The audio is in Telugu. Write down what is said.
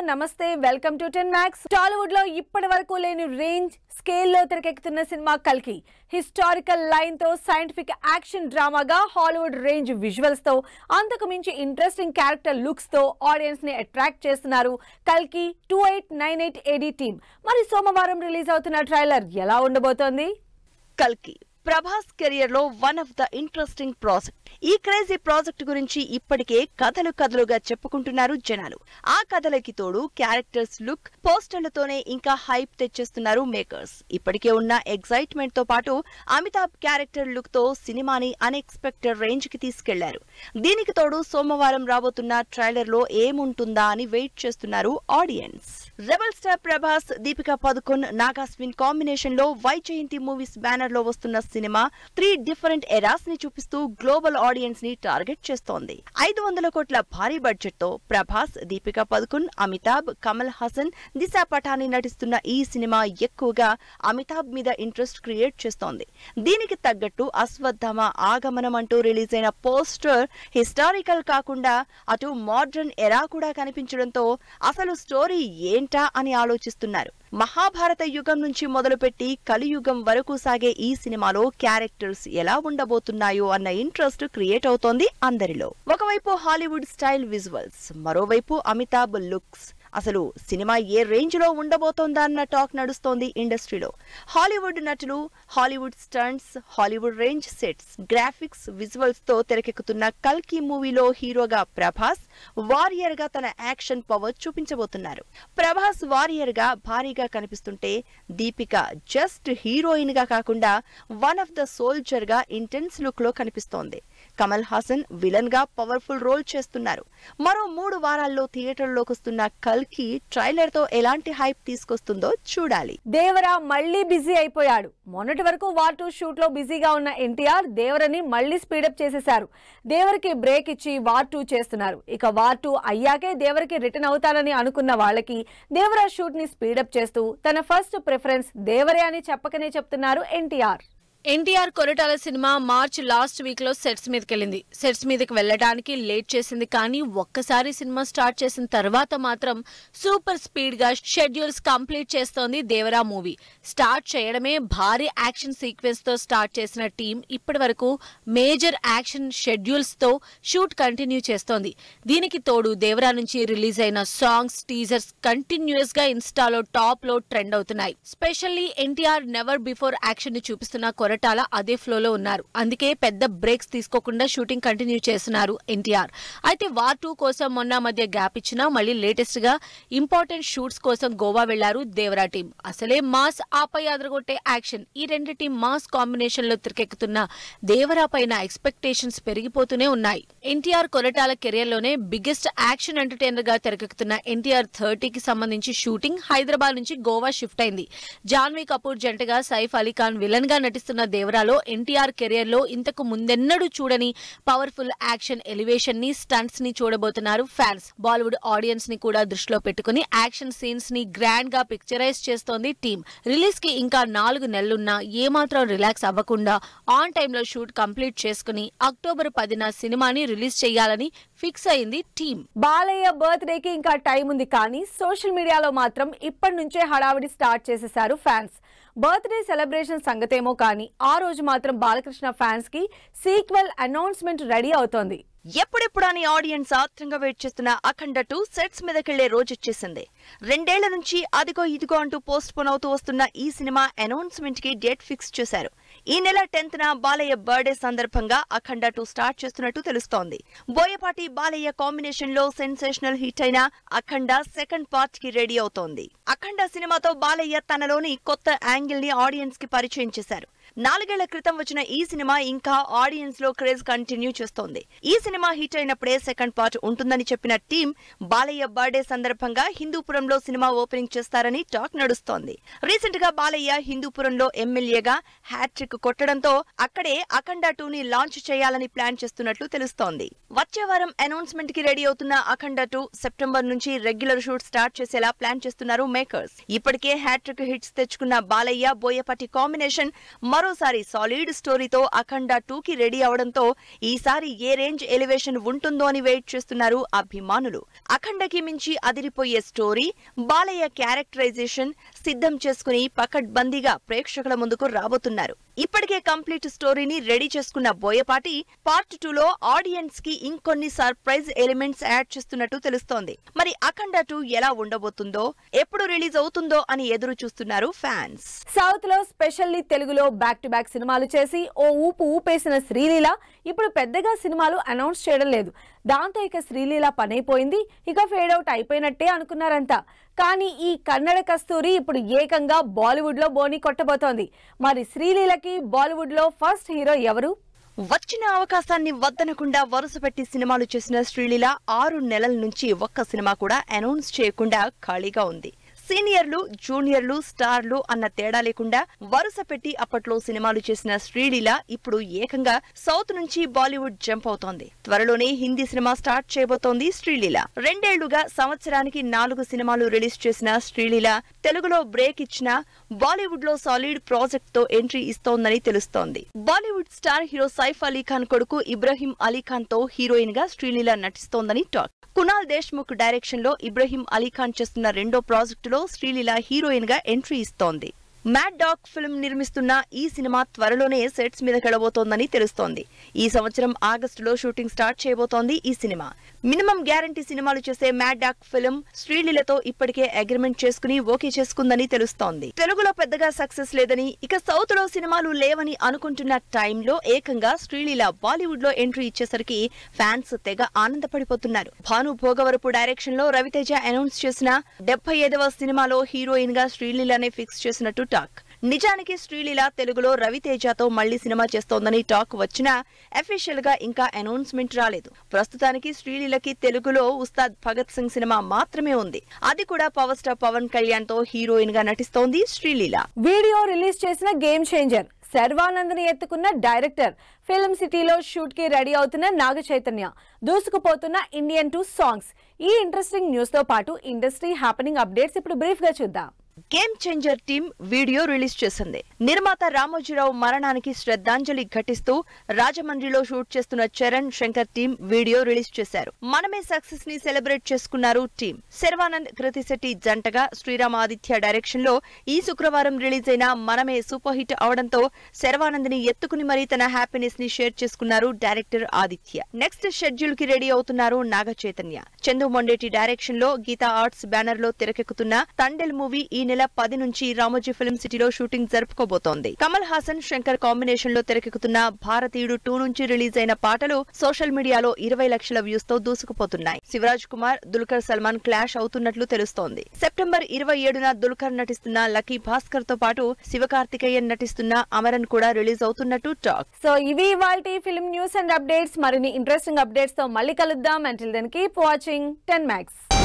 నమస్తే వెల్కమ్ టు 10 Max. టాలీవుడ్ లో ఇప్పటివరకు లేని రేంజ్ స్కేల్ లో తెరకెక్కుతున్న సినిమా కల్కి. హిస్టారికల్ లైన్ తో సైంటిఫిక్ యాక్షన్ డ్రామాగా హాలీవుడ్ రేంజ్ విజువల్స్ తో అంతకు మించి ఇంట్రెస్టింగ్ క్యారెక్టర్ లుక్స్ తో ఆడియన్స్ ని అట్రాక్ట్ చేస్తున్నారు కల్కి 2898 AD టీమ్. మరి సోమవారం రిలీజ్ అవుతున్న ట్రైలర్ ఎలా ఉండబోతోంది? కల్కి ప్రభాస్ కెరియర్ లో one of the interesting project. ఈ క్రేజీ ప్రాజెక్ట్ గురించి ఇప్పటికే కథలుగా చెప్పుకుంటున్నారు జనాలు. ఆ కథలకి తోడు క్యారెక్టర్స్ లుక్ పోస్టర్లతోనే ఇంకా హైప్ తెచ్చేస్తున్నారు మేకర్స్. ఇప్పటికే ఉన్న ఎక్సైట్మెంట్ తో పాటు అమితాబ్ క్యారెక్టర్ లుక్ తో సినిమాని అన్ఎక్స్పెక్టెడ్ రేంజ్ కి తీసుకెళ్లారు. దీనికి తోడు సోమవారం రాబోతున్న ట్రైలర్ లో ఏముంటుందా అని వెయిట్ చేస్తున్నారు audience. Rebel star Prabhas, Deepika Padukone, Nag Ashwin combination లో వైజయంతి మూవీస్ బ్యానర్ లో వస్తున్న సినిమా 3 డిఫరెంట్ ఎరాస్ ని చూపిస్తూ గ్లోబల్ ఆడియన్స్ ని టార్గెట్ చేస్తోంది. 500 కోట్ల భారీ బడ్జెట్ తో ప్రభాస్, దీపికా పదుకొన్, అమితాబ్, కమల్ హాసన్, దిశా పటాని నటిస్తున్న ఈ సినిమా ఎక్కువగా అమితాబ్ మీద ఇంట్రెస్ట్ క్రియేట్ చేస్తోంది. దీనికి తగ్గట్టు అశ్వత్థామ ఆగమనం అంటూ రిలీజ్ అయిన పోస్టర్ హిస్టారికల్ కాకుండా అటు మోడ్రన్ ఎరా కూడా కనిపించడంతో అసలు స్టోరీ ఏంటా అని ఆలోచిస్తున్నారు. మహాభారత యుగం నుంచి మొదలుపెట్టి కలియుగం వరకు సాగే ఈ సినిమాలో క్యారెక్టర్స్ ఎలా ఉండబోతున్నాయో అన్న ఇంట్రెస్ట్ క్రియేట్ అవుతోంది అందరిలో. ఒకవైపు హాలీవుడ్ స్టైల్ విజువల్స్, మరోవైపు అమితాబ్ లుక్స్. అసలు సినిమా ఏ రేంజ్ లో ఉండబోతోందా అన్న టాక్ నడుస్తోంది ఇండస్ట్రీలో. హాలీవుడ్ నటులు, Hollywood stunts, Hollywood range sets, graphics, visuals తో తెరకెక్కుతున్న కల్కి మూవీలో హీరోగా ప్రభాస్, వారియర్ గా తన యాక్షన్ పవర్ చూపించబోతున్నారు. ప్రభాస్ వారియర్ గా భారీగా కనిపిస్తుంటే, దీపిక జస్ట్ హీరోయిన్ గా కాకుండా వన్ ఆఫ్ ద సోల్జర్ గా ఇంటెన్స్ లుక్ లో కనిపిస్తోంది. కమల్ హాసన్ విలన్ గా పవర్ఫుల్ రోల్ చేస్తున్నారు. మరో 3 వారాల్లో థియేటర్లోకి వస్తున్న కల్కి ట్రైలర్ తో ఎలాంటి హైప్ తీసుకొస్తుందో చూడాలి. దేవరా మళ్లీ బిజీ అయిపోయాడు. మొన్నటి వరకు వార్ 2 షూట్ లో బిజీగా ఉన్న ఎన్టీఆర్ దేవరని మళ్లీ స్పీడప్ చేసేశారు. దేవరికి బ్రేక్ ఇచ్చి వార్ 2 చేస్తున్నారు. ఇక వార్ 2 అయ్యాకే దేవరికి రిటర్న్ అవుతానని అనుకున్న వాళ్ళకి దేవరా షూట్ ని స్పీడప్ చేస్తూ తన ఫస్ట్ ప్రిఫరెన్స్ దేవరే అని చెప్పకనే చెప్తున్నారు NTR. NTR Koratala cinema March last week లో సెట్స్ మీదకెళ్ళింది. సెట్స్ మీదకి వెళ్లడానికి లేట్ చేసింది, కానీ ఒక్కసారి సినిమా స్టార్ట్ చేసిన తర్వాత మాత్రం సూపర్ స్పీడ్ గా షెడ్యూల్స్ కంప్లీట్ చేస్తోంది దేవరా మూవీ. స్టార్ట్ చేయడమే భారీ యాక్షన్ సీక్వెన్స్ తో స్టార్ట్ చేసిన టీం ఇప్పటి వరకు మేజర్ యాక్షన్ షెడ్యూల్స్ తో షూట్ కంటిన్యూ చేస్తోంది. దీనికి తోడు దేవరా నుంచి రిలీజ్ అయిన సాంగ్స్, టీజర్స్ కంటిన్యూస్ గా ఇన్స్టాలో టాప్ లో ట్రెండ్ అవుతున్నాయి. Specially NTR never before action ని చూపిస్తున్న కొరటాల అదే ఫ్లోలో ఉన్నారు. అందుకే పెద్ద బ్రేక్స్ తీసుకోకుండా షూటింగ్ కంటిన్యూ చేస్తున్నారు ఎన్టీఆర్. అయితే వార్ 2 కోసం మొన్న మధ్య గ్యాప్ ఇచ్చినా మళ్ళీ లేటెస్ట్ గా ఇంపార్టెంట్ షూట్స్ కోసం గోవా వెళ్లారు దేవరా టీం. అసలే మాస్, ఆపై అదరగొట్టే యాక్షన్, ఈ రెండు టీం మాస్ కాంబినేషన్ లో తిరకెక్కుతున్న దేవరా పైన ఎక్స్పెక్టేషన్స్ పెరిగిపోతూనే ఉన్నాయి. ఎన్టీఆర్ కొరటాల కెరియర్ లోనే బిగ్గెస్ట్ యాక్షన్ ఎంటర్టైనర్ గా తెరకెక్కుతున్న ఎన్టీఆర్ 30కి సంబంధించి షూటింగ్ హైదరాబాద్ నుంచి గోవా షిఫ్ట్ అయింది. జాన్వీ కపూర్ జంటగా సైఫ్ అలీ ఖాన్ విలన్ గా నటిస్తున్న దేవరాలో ఎన్టీఆర్ కెరియర్ లో ఇంతకు ముందెన్నడూ చూడని పవర్ఫుల్ యాక్షన్ ఎలివేషన్ ని, స్టంట్స్ ని చూడబోతున్నారు ఫ్యాన్స్. బాలీవుడ్ ఆడియన్స్ ని కూడా దృష్టిలో పెట్టుకుని యాక్షన్ సీన్స్ ని గ్రాండ్ గా పిక్చరైజ్ చేస్తోంది టీం. రిలీజ్ కి ఇంకా 4 నెలలున్నా ఏమాత్రం రిలాక్స్ అవ్వకుండా ఆన్ టైమ్ లో షూట్ కంప్లీట్ చేసుకుని అక్టోబర్ 10న సినిమాని రిలీజ్ చేయాలని ఫిక్స్ అయింది టీం. బాలయ్య బర్త్డే కి ఇంకా టైం ఉంది, కానీ సోషల్ మీడియాలో మాత్రం ఇప్పటి నుంచే హడావిడి స్టార్ట్ చేసేశారు ఫ్యాన్స్. బర్త్డే సెలబ్రేషన్ సంగతేమో కానీ ఆ రోజు మాత్రం బాలకృష్ణ ఫ్యాన్స్ కి సీక్వెల్ అనౌన్స్మెంట్ రెడీ అవుతోంది. ఎప్పుడెప్పుడని ఆడియన్స్ ఆత్రంగా వెయిట్ చేస్తున్న అఖండ 2 సెట్స్ మీదకెళ్లే రోజు వచ్చేసింది. 2 ఏళ్ల నుంచి అదిగో ఇదిగో అంటూ పోస్ట్ పోన్ అవుతూ వస్తున్న ఈ సినిమా అనౌన్స్మెంట్ కి డేట్ ఫిక్స్ చేశారు. ఈ నెల 10న బాలయ్య బర్త్డే సందర్భంగా అఖండ 2 స్టార్ట్ చేస్తున్నట్టు తెలుస్తోంది. బోయపాటి, బాలయ్య కాంబినేషన్ లో సెన్సేషనల్ హిట్ అయిన అఖండ సెకండ్ పార్ట్ కి రెడీ అవుతోంది. అఖండ సినిమాతో బాలయ్య తనలోని కొత్త యాంగిల్ ని ఆడియన్స్ కి పరిచయం చేశారు. 4 ఏళ్ల క్రితం వచ్చిన ఈ సినిమా ఇంకా ఆడియన్స్ లో క్రేజ్ కంటిన్యూ చేస్తోంది. ఈ సినిమా హిట్ అయినప్పుడే సెకండ్ పార్ట్ ఉంటుందని చెప్పిన టీం బాలయ్య బర్త్డే సందర్భంగా హిందూపురంలో సినిమా ఓపెనింగ్ చేస్తారని టాక్ నడుస్తోంది. రీసెంట్ గా బాలయ్య హిందూపురంలో ఎమ్మెల్యేగా హ్యాట్రిక్ కొట్టడంతో అక్కడే అఖండ 2ని లాంచ్ చేయాలని ప్లాన్ చేస్తున్నట్లు తెలుస్తోంది. వచ్చే వారం అనౌన్స్మెంట్ కి రెడీ అవుతున్న అఖండ 2 సెప్టెంబర్ నుంచి రెగ్యులర్ షూట్ స్టార్ట్ చేసేలా ప్లాన్ చేస్తున్నారు మేకర్స్. ఇప్పటికే హ్యాట్రిక్ హిట్స్ తెచ్చుకున్న బాలయ్య, బోయపాటి కాంబినేషన్ మరో మరోసారి సాలిడ్ స్టోరీతో అఖండ 2కి రెడీ అవడంతో ఈసారి ఏ రేంజ్ ఎలివేషన్ ఉంటుందో అని వెయిట్ చేస్తున్నారు అభిమానులు. అఖండకి మించి అదిరిపోయే స్టోరీ, బాలయ్య క్యారెక్టరైజేషన్ సిద్ధం చేసుకుని పకడ్బందీగా ప్రేక్షకుల ముందుకు రాబోతున్నారు. ఇప్పటికే కంప్లీట్ స్టోరీని రెడీ చేసుకున్న బోయపాటి పార్ట్ 2లో ఆడియన్స్ కి ఇంకొన్ని సర్ప్రైజ్ ఎలిమెంట్స్ యాడ్ చేస్తున్నట్టు తెలుస్తోంది. మరి అఖండ 2 ఎలా ఉండబోతుందో, ఎప్పుడు రిలీజ్ అవుతుందో అని ఎదురు చూస్తున్నారు ఫ్యాన్స్. సౌత్ లో స్పెషల్లీ తెలుగులో బ్యాక్ టు బ్యాక్ సినిమాలు చేసి ఓ ఊపు ఊపేసిన శ్రీలీల ఇప్పుడు పెద్దగా సినిమాలు అనౌన్స్ చేయడం లేదు. దాంతో ఇక శ్రీలీల పనైపోయింది, ఇక ఫేడ్ అవుట్ అయిపోయినట్టే అనుకున్నారంతా. కానీ ఈ కన్నడ కస్తూరి ఇప్పుడు ఏకంగా బాలీవుడ్ లో బోని కొట్టబోతోంది. మరి శ్రీలీలకి బాలీవుడ్ లో ఫస్ట్ హీరో ఎవరు? వచ్చిన అవకాశాన్ని వద్దనకుండా వరుసపెట్టి సినిమాలు చేసిన శ్రీలీల 6 నెలల నుంచి ఒక్క సినిమా కూడా అనౌన్స్ చేయకుండా ఖాళీగా ఉంది. సీనియర్లు, జూనియర్లు, స్టార్లు అన్న తేడా లేకుండా వరుస పెట్టి అప్పట్లో సినిమాలు చేసిన శ్రీలీల ఇప్పుడు ఏకంగా సౌత్ నుంచి బాలీవుడ్ జంప్ అవుతోంది. త్వరలోనే హిందీ సినిమా స్టార్ట్ చేయబోతోంది శ్రీలీల. 2 ఏళ్లుగా సంవత్సరానికి 4 సినిమాలు రిలీజ్ చేసిన శ్రీలీల తెలుగులో బ్రేక్ ఇచ్చిన బాలీవుడ్ లో సాలిడ్ ప్రాజెక్ట్ తో ఎంట్రీ ఇస్తోందని తెలుస్తోంది. Bollywood star hero Saif Ali Khan కొడుకు ఇబ్రహీం అలీ ఖాన్ తో హీరోయిన్ గా శ్రీలీల నటిస్తోందని టాక్. కునాల్ దేశ్ముఖ్ డైరెక్షన్ లో ఇబ్రహీం అలీ ఖాన్ చేస్తున్న రెండో ప్రాజెక్టులో శ్రీలీల హీరోయిన్ గా ఎంట్రీ ఇస్తోంది. మ్యాడ్ డాగ్ ఫిల్మ్ నిర్మిస్తున్న ఈ సినిమా త్వరలోనే సెట్స్ మీద కెడబోతోందని తెలుస్తోంది. ఈ సంవత్సరం ఆగస్టులో షూటింగ్ స్టార్ట్ చేయబోతోంది ఈ సినిమా. మినిమం గ్యారంటీ సినిమాలు చేసే మ్యాడ్ డాగ్ ఫిల్మ్ శ్రీలీలతో ఇప్పటికే అగ్రిమెంట్ చేసుకుని ఓకే చేసుకుందని తెలుస్తోంది. తెలుగులో పెద్దగా సక్సెస్ లేదని, ఇక సౌత్ లో సినిమాలు లేవని అనుకుంటున్న టైంలో ఏకంగా శ్రీలీల బాలీవుడ్ లో ఎంట్రీ ఇచ్చేసరికి ఫ్యాన్స్ తెగ ఆనందపడిపోతున్నారు. భాను భోగవరపు డైరెక్షన్ లో రవితేజ అనౌన్స్ చేసిన 75వ సినిమాలో హీరోయిన్ గా శ్రీలీలనే ఫిక్స్ చేసినట్టు టాక్. నిజానికి శ్రీలీల తెలుగులో రవితేజతో మళ్లీ సినిమా చేస్తోందని టాక్ వచ్చినా అఫీషియల్ గా ఇంకా అనౌన్స్మెంట్ రాలేదు. ప్రస్తుతానికి శ్రీలీలకి తెలుగులో ఉస్తాద్ భగత్ సింగ్ సినిమా మాత్రమే ఉంది. అది కూడా పవర్ స్టార్ పవన్ కళ్యాణ్ తో హీరోయిన్ గా నటిస్తోంది శ్రీలీల. వీడియో రిలీజ్ చేసిన గేమ్ చేంజర్ శర్వానంద్ని ఎత్తుకున్న డైరెక్టర్, ఫిల్మ్ సిటీలో షూట్ కి రెడీ అవుతున్న నాగ చైతన్య, దూసుకుపోతున్న ఇండియన్ 2 సాంగ్స్. ఈ ఇంట్రెస్టింగ్ న్యూస్ తో పాటు ఇండస్ట్రీ హ్యాపెనింగ్ అప్డేట్స్ ఇప్పుడు బ్రీఫ్ గా చూద్దాం. Game changer team video release చేసింది. నిర్మాత రామోజీరావు మరణానికి శ్రద్ధాంజలి ఘటిస్తూ రాజమండ్రిలో షూట్ చేస్తున్న Charan Shankar team video release చేశారు. మనమే సక్సెస్ ని సెలబ్రేట్ చేసుకున్నారు టీం. శర్వానంద్, కృతిశెట్టి జంటగా శ్రీరామ్ ఆదిత్య డైరెక్షన్ లో ఈ శుక్రవారం రిలీజ్ అయిన మనమే సూపర్ హిట్ అవడంతో శర్వానంద్ ని ఎత్తుకుని మరీ తన హ్యాపీనెస్ ని షేర్ చేసుకున్నారు డైరెక్టర్ ఆదిత్య. నెక్స్ట్ షెడ్యూల్ కి రెడీ అవుతున్నారు నాగ చైతన్య. చందు మొండేటి డైరెక్షన్ లో గీతా ఆర్ట్స్ బ్యానర్ లో తెరకెక్కుతున్న తండెల్ మూవీ ఈ నెల 10 నుంచి రామోజీ ఫిల్మ్ సిటీలో షూటింగ్ జరుపుకోబోతోంది. కమల్ హాసన్, శంకర్ కాంబినేషన్ లో తెరకెక్కుతున్న భారతీయుడు 2 నుంచి రిలీజ్ అయిన పాటలు సోషల్ మీడియాలో 20 లక్షల వ్యూస్ తో దూసుకుపోతున్నాయి. శివరాజ్ కుమార్, దుల్కర్ సల్మాన్ క్లాష్ అవుతున్నట్లు తెలుస్తోంది. సెప్టెంబర్ 27న దుల్కర్ నటిస్తున్న లక్కీ భాస్కర్ తో పాటు శివకార్తికేయన్ నటిస్తున్న అమరన్ కూడా రిలీజ్ అవుతున్నట్టు టాక్. సో ఇవి ఇవాల్టి ఫిల్మ్ న్యూస్ అండ్ అప్డేట్స్. మరిన్ని ఇంట్రెస్టింగ్ అప్డేట్స్ తో మళ్ళీ కలుద్దాం. Until then keep watching 10 Max.